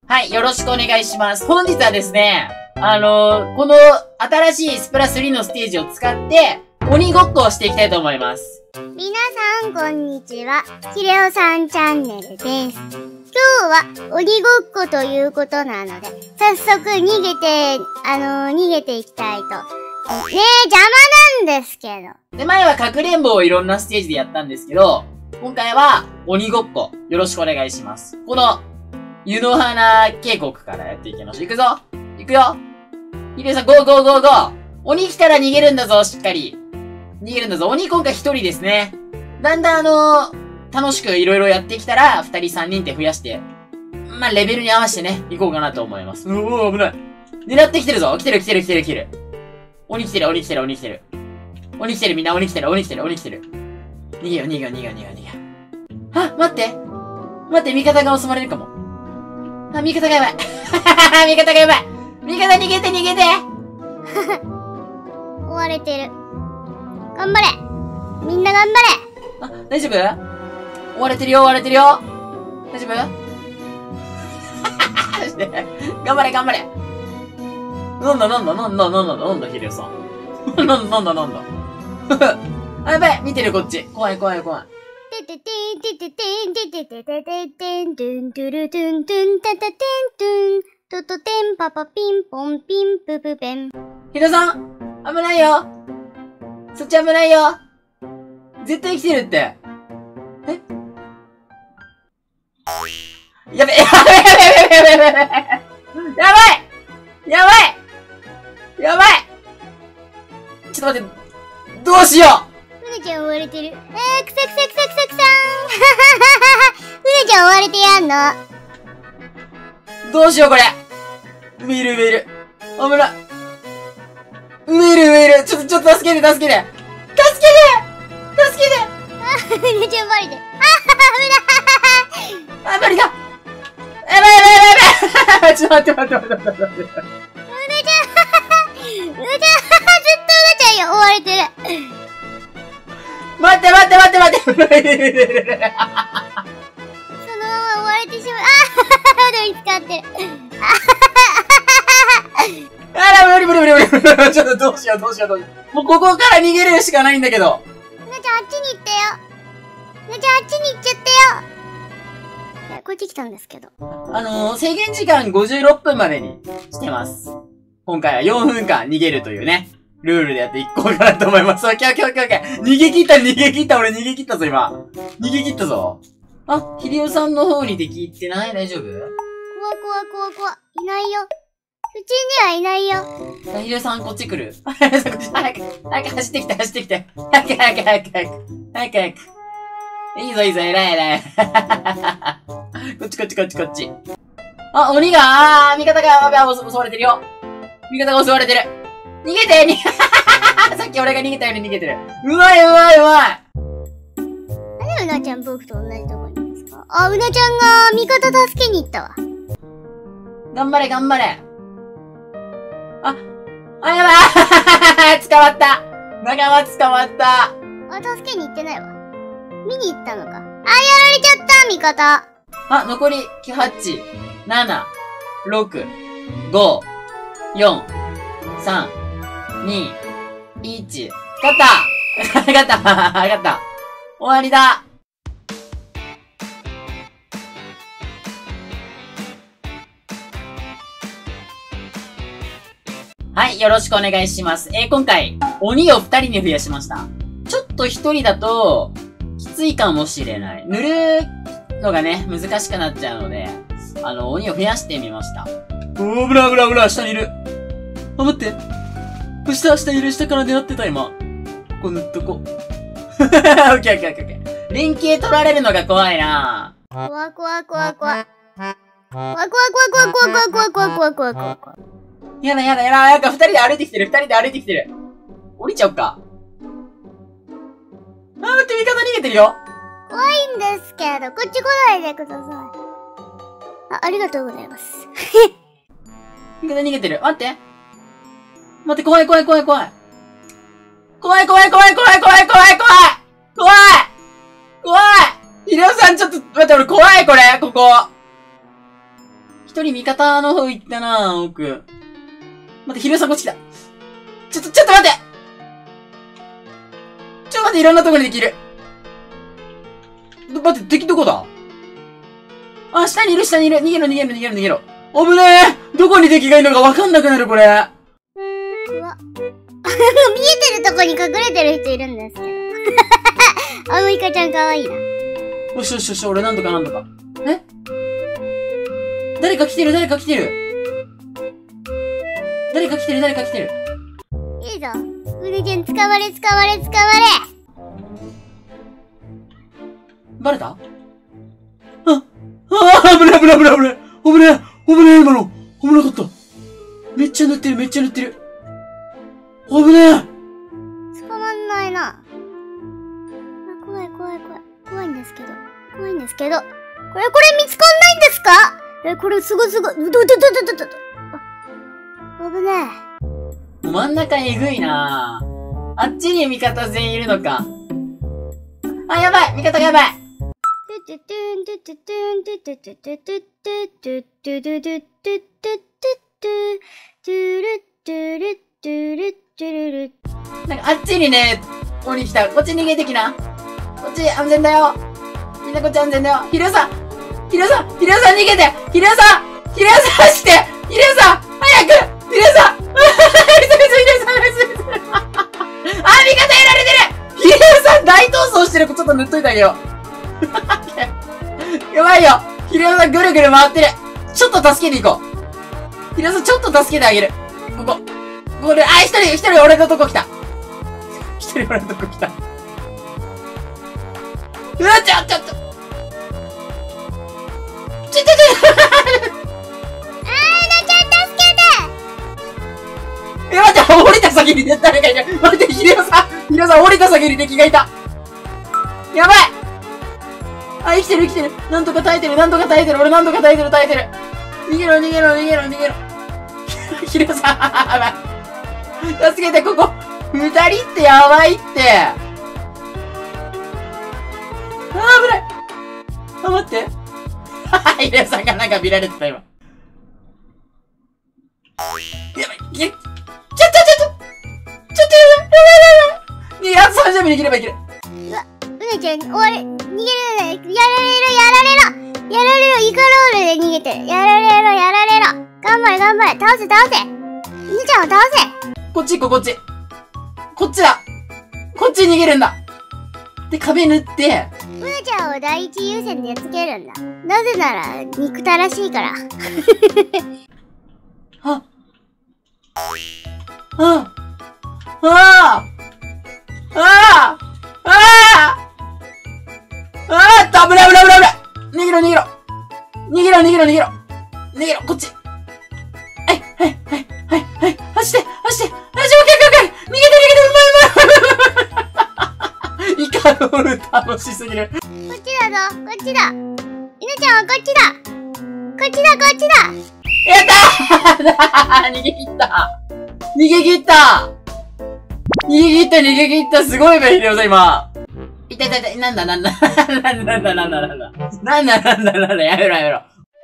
はい、よろしくお願いします。本日はですね、この新しいスプラ3のステージを使って、鬼ごっこをしていきたいと思います。 皆さん、こんにちは。ひれおさんチャンネルです。今日は鬼ごっこということなので、早速逃げていきたいと。邪魔なんですけど。 で、前はかくれんぼをいろんなステージでやったんですけど、今回は鬼ごっこ、よろしくお願いします。この、湯の花渓谷からやっていきましょう。行くぞ行くよひでさん、ゴーゴーゴーゴー鬼来たら逃げるんだぞ、しっかり。逃げるんだぞ。鬼今回一人ですね。だんだん楽しくいろいろやってきたら、二人三人って増やして、まあ、レベルに合わせてね、行こうかなと思います。おー、危ない。狙ってきてるぞ。来てる。鬼来てる。鬼来てる、みんな鬼来てる。逃げよ。あ、待って、味方が襲われるかも。あ、味方がやばい。味方逃げて追われてる。頑張れみんな頑張れあ、大丈夫追われてるよ大丈夫頑張れなんだ、ヒデさん。なんだ。あ、やばい見てるこっち。怖い。 てててんてててんててててててんトゥントゥルトゥントゥンタタテントゥントトテンパパピンポンピンププペン。 ヒデさん危ないよそっち危ないよ絶対生きてるって。えやべやばいちょっと待って、どうしようふなちゃん追われてる。くさふなちゃん追われてやんの。 どうしようこれ。ウイル。危ない。ウイル。ちょっと助けて。 ふなちゃんバレてる。 あ、無理だやばいちょっと待って。 うなちゃんずっとうなちゃんよ追われてる。 待ってそのまま追われてしまう。でも見つかってる。 無理。ちょっとどうしよう。もうここから逃げるしかないんだけど。 うなちゃんあっちに行ってよ。うなちゃんあっちに行っちゃってよ。いや、こっち来たんですけど。 制限時間56分までにしてます。今回は4分間逃げるというね、ルールでやっていこうかなと思います。オッケー。逃げ切った。俺逃げ切ったぞ、今。逃げ切ったぞ。あ、ヒデオさんの方に敵行ってない？大丈夫？ 怖。いないよ。うちにはいないよ。 ヒデオさんこっち来る。早く走ってきて。早く。いいぞ、偉い。こっち。あ、鬼が、味方が襲われてるよ。味方が襲われてる。逃げてさっき俺が逃げたように逃げてる。うまい。 なんでうなちゃん僕と同じとこにいるんですか？あ、うなちゃんが味方助けに行ったわ。 頑張れ。あ、やばい捕まった仲間捕まった。 助けに行ってないわ。見に行ったのか。やられちゃった味方。 残り8、7、6、5、4、3、2、1。勝った終わりだ。はい、よろしくお願いします。今回、鬼を2人に増やしました。ちょっと1人だと、きついかもしれない。塗るのがね、難しくなっちゃうので、鬼を増やしてみました。危ない、下にいる。待って。下いる、下から狙ってた、今。ここ塗っとこう。オッケー。連携取られるのが怖いな怖。 やだ。なんか二人で歩いてきてる。降りちゃおうか。待って、味方逃げてるよ。 怖いんですけど、こっち来ないでください。ありがとうございます。 味方逃げてる。待って、怖い。ヒデオさんちょっと、待って、俺怖い、これ、ここ。一一人味方の方行ったな、奥。待って、ヒロさんこっち来た。ちょっと待ってちょっと待って、いろんなとこにできる。待って、敵どこだ？あ、下にいる。逃げろ。危ねえ！どこに敵がいるのかわかんなくなる、これ。 うわ。見えてるとこに隠れてる人いるんですけど。あのイカちゃんかわいいな。 よし、俺なんとか。え？誰か来てる。いいぞ。うねちゃん、捕まれ。 バレた？危ねえ、今の。危なかった。めっちゃ塗ってる。危ねえ。 捕まんないな。あ、怖いんですけど。これ見つかんないんですか？これすごい。あ、危ねえ。真ん中えぐいなぁ。あっちに味方全員いるのか。あ、やばい！味方がやばい！なんかあっちにね、鬼来た。こっち逃げてきな。こっち安全だよ。みんなこっち安全だよ。ヒロさん逃げて。ヒロさんして。ヒロさん早く。ヒロさんあ、味方やられてる。ヒロさん大逃走してる。ちょっと塗っといてあげよう。やばいよ。ヒロさんぐるぐる回ってる。ちょっと助けに行こう。ヒロさんちょっと助けてあげる。ここで、あ、一人俺のとこ来た。うわ、ちょっと。待って、降りた先に誰かいる。待って、ヒロさん降りた先に敵がいた。やばい。あ、生きてる。なんとか耐えてる。俺なんとか耐えてる。逃げろ。ヒロさん、やばい。助けて、ここ。二人ってやばいって。あ、危ない。あ、待って。ヒロさんがなんか見られてた、今。やばい。ちょっとやばい。3ジャンプできればいける。 うわ、うねちゃん、終わり。逃げれない。やられろ。イカロールで逃げてる。やられろ。頑張れ。倒せ。うねちゃんを倒せ。 こっちだ。こっち逃げるんだ。で、壁塗って。 うねちゃんを第一優先でやっつけるんだ。なぜなら、憎たらしいから。 危ない。逃げろ、こっち。はい。走って、オッケー。逃げて、イカロール楽しすぎる。 こっちだ。うねちゃんはこっちだ。 やったー逃げ切ったすごいべ、ヒロさん今。痛い。なんだ。やめろ。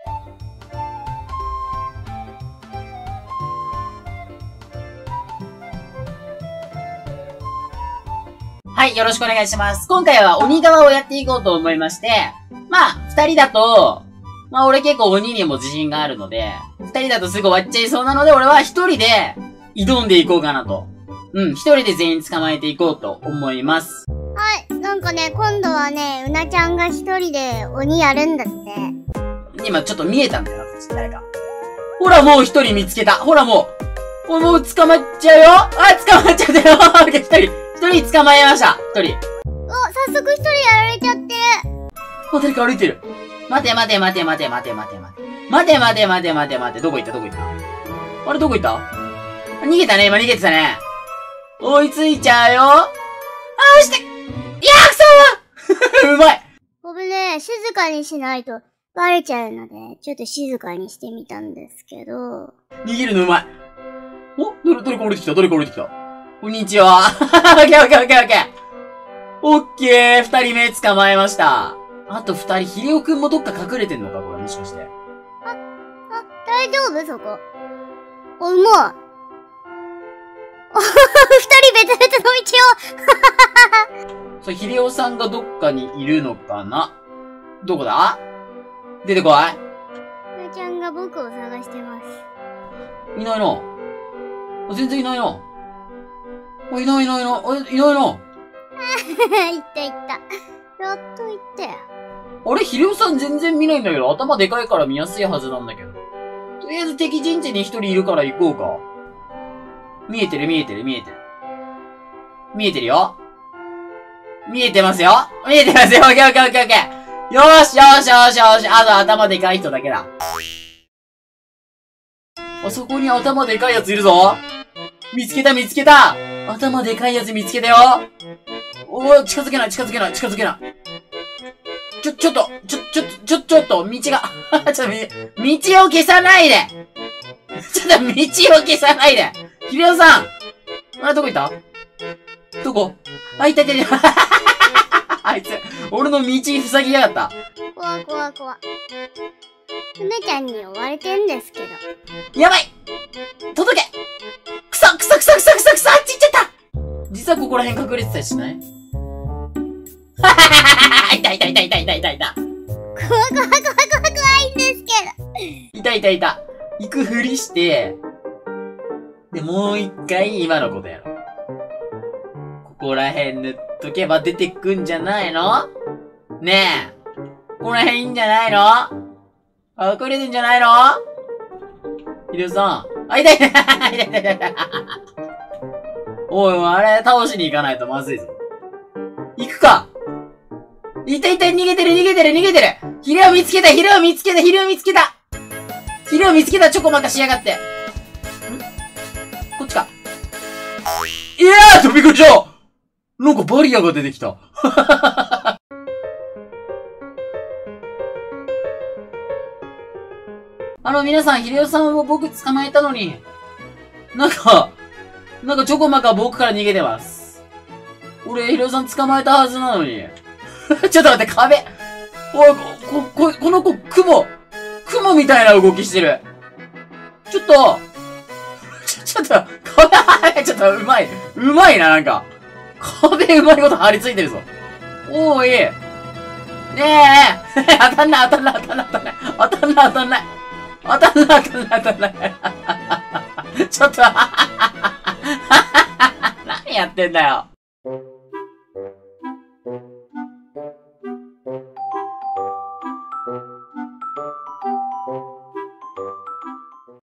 はい、よろしくお願いします。今回は鬼側をやっていこうと思いまして、二人だと、俺結構鬼にも自信があるので、二人だとすぐ終わっちゃいそうなので、俺は一人で挑んでいこうかなと。一人で全員捕まえていこうと思います。 はい、なんかね、今度はね、うなちゃんが一人で鬼やるんだって。 今ちょっと見えたんだよな、こっち誰か。ほら、もう一人見つけた。ほら、もう捕まっちゃうよ。捕まっちゃったよ。一人捕まえました。一人。 早速一人やられちゃってる。 誰か歩いてる。待て。どこ行ったあれどこ行った逃げたね、今逃げてたね。追いついちゃうよ。くそうまい。 危ねえ、静かにしないとバレちゃうので、ちょっと静かにしてみたんですけど。 逃げるのうまい。誰か降りてきた。こんにちは。オッケー。オッケー、二人目捕まえました。あと二人、ヒレオくんもどっか隠れてんのかこれ、もしかして。 大丈夫そこ。お、うまい。二人別々の道をそれ、ヒレオさんがどっかにいるのかな？どこだ？出てこい。 ひろちゃんが僕を探してます。 いないな。全然いないな。いないな。 行った行った。やっと行ったよ。 あれ、ヒレオさん全然見ないんだけど、頭でかいから見やすいはずなんだけど。とりあえず敵陣地に一人いるから行こうか。見えてるよ。見えてますよ。オッケー。よーし。あと頭でかい人だけだ。あそこに頭でかいやついるぞ。見つけた。頭でかいやつ見つけたよ。おー、近づけない。ちょっと、道が、道を消さないで。ヒレオさん。あれ、どこ行った？どこ？あ、いた。あいつ、俺の道塞ぎやがった。 怖。梅ちゃんに追われてんですけど。 やばい！届け！くそあっち行っちゃった実はここら辺隠れてたりしない？いた。 怖いんですけいた。行くふりして、で、もう一回今のことやろう。ここら辺塗っとけば出てくんじゃないの？ねえ。ここら辺いいんじゃないの？隠れてんじゃないの？ヒデさん。あ、いた。おい、あれ倒しに行かないとまずいぞ。行くか。逃げてる。ヒレを見つけた。チョコマカしやがって。こっちか。いやー、びっくりした。なんかバリアが出てきた。皆さん、ヒレオさんを僕捕まえたのに、なんかチョコマカ僕から逃げてます。俺、ヒレオさん捕まえたはずなのに。ちょっと待って、壁。おい、この子、雲みたいな動きしてる。ちょっと、うまいな、なんか。壁うまいこと張り付いてるぞ。おーい。ねえ、当たんない。ちょっと、何やってんだよ。